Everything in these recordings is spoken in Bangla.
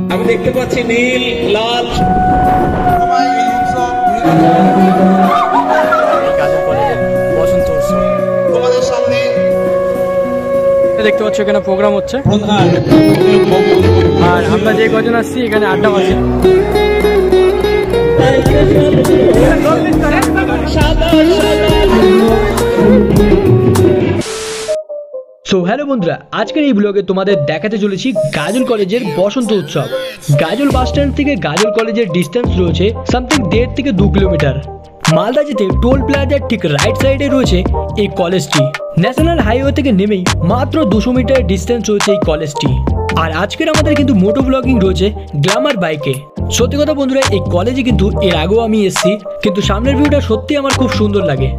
আমি দেখতে পাচ্ছি নীল লাল গাজল কলেজের বসন্ত উৎসব তোমাদের সামনে দেখতে পাচ্ছ এখানে প্রোগ্রাম হচ্ছে আর আমরা যে কজন আসছি এখানে আড্ডা মারছি। সো হ্যালো বন্ধুরা, আজকের এই ব্লগে তোমাদের দেখাতে চলেছি গাজল কলেজের বসন্ত উৎসব। গাজল বাস স্ট্যান্ড থেকে গাজল কলেজের ডিস্টেন্স রয়েছে সামথিং 1.5 থেকে 2 কিলোমিটার। মালদা যেতে টোল প্লাজার ঠিক রাইট সাইডে রয়েছে এই কলেজটি। ন্যাশনাল হাইওয়ে থেকে নেমেই মাত্র 200 মিটার ডিস্টেন্স রয়েছে এই কলেজটি। আর আজকের আমাদের কিন্তু মোটো ব্লগিং রয়েছে গ্ল্যামার বাইকে। সত্যি কথা বন্ধুরা, এই কলেজে কিন্তু এর আগেও আমি এসেছি, কিন্তু সামনের ভিউটা সত্যি আমার খুব সুন্দর লাগে।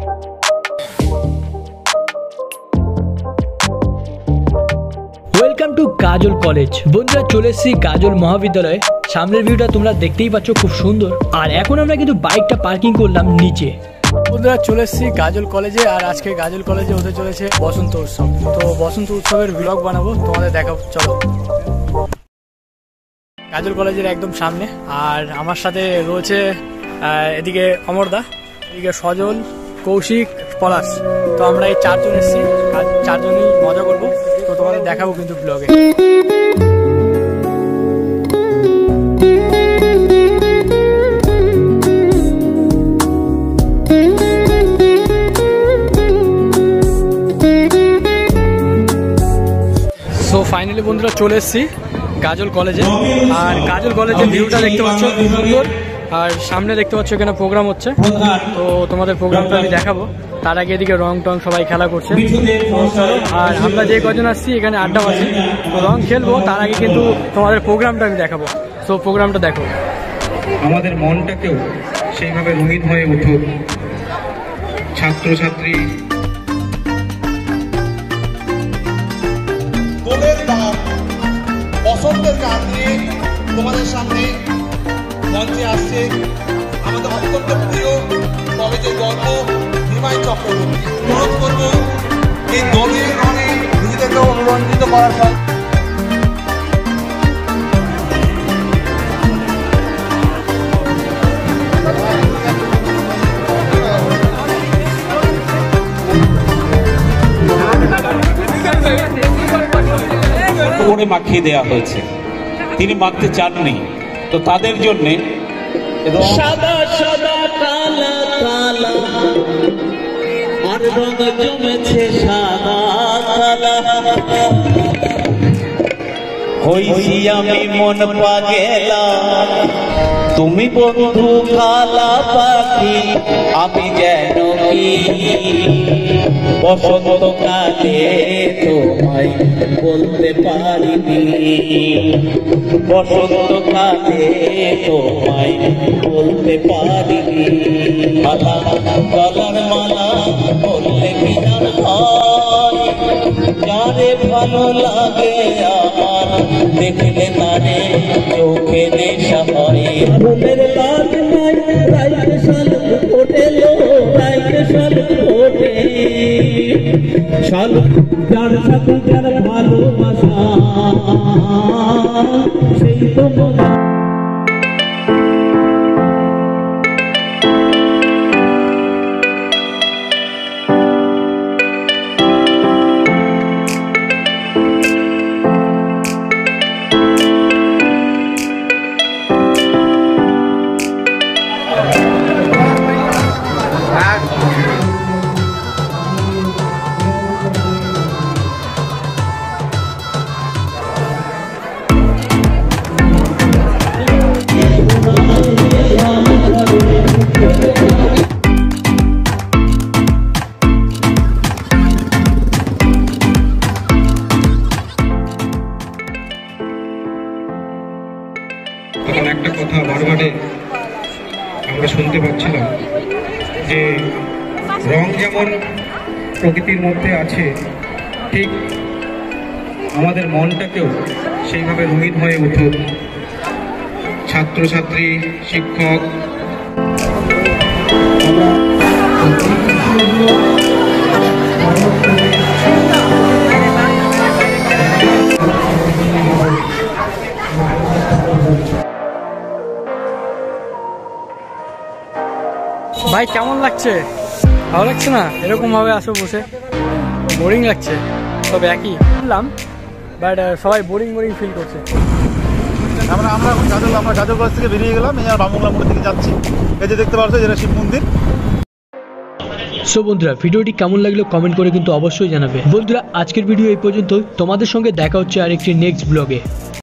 Welcome to Gajol college. বন্ধুরা চলে এসেছি গাজল মহাবিদ্যালয়ে। সামনের ভিউটা তোমরা দেখতেই পাচ্ছ, খুব সুন্দর। আর এখন আমরা কিন্তু বাইকটা পার্কিং করলাম নিচে। বন্ধুরা চলে এসেছি গাজল কলেজে, আর আজকে গাজল কলেজে হতে চলেছে বসন্ত উৎসব। তো বসন্ত উৎসবের ব্লগ বানাবো, তোমাদের দেখাবো, চলো। গাজল কলেজের একদম সামনে, আর আমার সাথে রয়েছে এদিকে অমরদা, এদিকে সজল, কৌশিক, পলাশ। তো আমরা এই 4 জন এসেছি, আর 4 জনই মজা করবো। তো তোমাদের দেখাবো কিন্তু ব্লগে। সো ফাইনালি বন্ধুরা চলে এসেছি গাজল কলেজে, আর গাজল কলেজের ভিউটা দেখতে পাচ্ছ খুব সুন্দর। আর সামনে দেখতে পাচ্ছ এখানে প্রোগ্রাম হচ্ছে, তো তোমাদের প্রোগ্রামটা আমি দেখাবো। তার আগে এদিকে রং টং সবাই খেলা করছে। আর আমরা যে কজন আসছি এখানে আড্ডা মারছি, তো রং খেলবো, তার আগে কিন্তু তোমাদের প্রোগ্রামটা আমি দেখাবো। তো প্রোগ্রামটা দেখো। আমাদের মনটাকেও সেইভাবে রঙিন হয়ে উঠুক। ছাত্রছাত্রী দোলের গান, বসন্তের গান নিয়ে তোমাদের সামনে মঞ্চে আসছে আমাদের অত্যন্ত প্রিয় কলেজের গল্প নিমাই চক্রবর্তী। অনুরোধ করবো এই দলের রঙে নিজেদেরকে অনুরঞ্জিত করার জন্য। করে মাখিয়ে দেওয়া হয়েছে, তিনি মাখতে চাননি, তো তাদের জন্য সাদা সাদা কালা কালা আর রঙ জমেছে সাদা কালা। হইছি আমি মন পাগেলা, তুমি বন্ধু কালা পাখি, আমি যেন কি বসন্ত কালে তোমায় বলতে পারিনি, বসন্ত কালে তোমায় বলতে পারিনি। মালা গলার মালা বললে বিধান হয়, যারে ভালো লাগে আমার দেখলে তারে চোখে নেশা হয়। ফুলের লাল নাই রাইতে শাল ওঠে লো, রাইতে শাল ওঠে শাল, যার সাথে যার ভালোবাসা সেই তো মনে। একটা কথা বারবারে আমরা শুনতে পাচ্ছিলাম যে রং যেমন প্রকৃতির মধ্যে আছে, ঠিক আমাদের মনটাকেও সেইভাবে রঙিন হয়ে উঠুক। ছাত্রছাত্রী, শিক্ষক, ভাই কেমন লাগছে? ভালো লাগছে না? এরকম ভাবে আসো বসে, বোরিং লাগছে। তবে একই বললাম, বাট সবাই বোরিং ফিল করছে। আমরা গাজল কলেজ থেকে বেরিয়ে গেলাম, এই আর বামুংলা মোড়ের দিকে যাচ্ছি। এই যে দেখতে পাচ্ছ, যেটা শিব মন্দির। সো বন্ধুরা, ভিডিওটি কেমন লাগলো কমেন্ট করে কিন্তু অবশ্যই জানাবে। বন্ধুরা, আজকের ভিডিও এই পর্যন্ত। তোমাদের সঙ্গে দেখা হচ্ছে আরেকটি নেক্সট ব্লগে।